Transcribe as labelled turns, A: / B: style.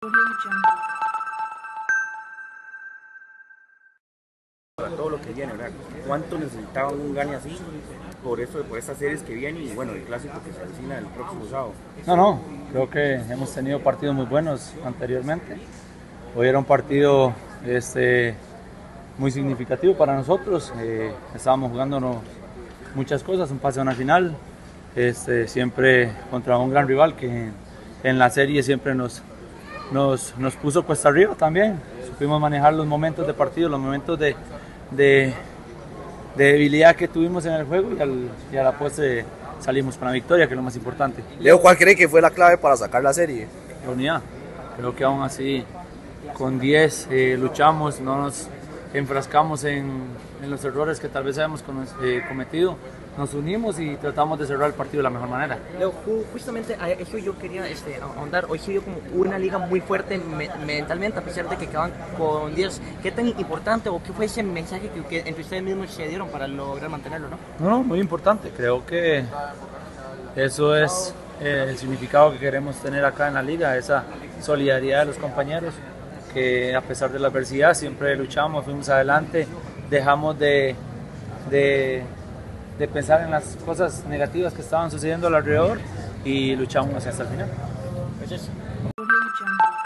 A: Para todo lo que viene, ¿verdad? ¿Cuánto necesitaban un gane así por estas series que vienen y bueno, el clásico que se avecina el próximo sábado?
B: No, creo que hemos tenido partidos muy buenos anteriormente. Hoy era un partido muy significativo para nosotros. Estábamos jugándonos muchas cosas, un pase a una final, siempre contra un gran rival que en la serie siempre nos puso cuesta arriba también. Supimos manejar los momentos de partido, los momentos de debilidad que tuvimos en el juego y a la postre salimos con la victoria, que es lo más importante.
C: Leo, ¿cuál cree que fue la clave para sacar la serie?
B: La unidad. Creo que aún así con 10 luchamos, no nos enfrascamos en los errores que tal vez hayamos cometido. Nos unimos y tratamos de cerrar el partido de la mejor manera.
D: Leo, justamente a eso yo quería ahondar. Hoy se vio como una liga muy fuerte mentalmente, a pesar de que quedaban con 10. ¿Qué tan importante o qué fue ese mensaje que entre ustedes mismos se dieron para lograr mantenerlo, no?
B: No, muy importante. Creo que eso es el significado que queremos tener acá en la liga, esa solidaridad de los compañeros, que a pesar de la adversidad siempre luchamos, fuimos adelante, dejamos de pensar en las cosas negativas que estaban sucediendo alrededor y luchamos hasta el final.
D: Gracias.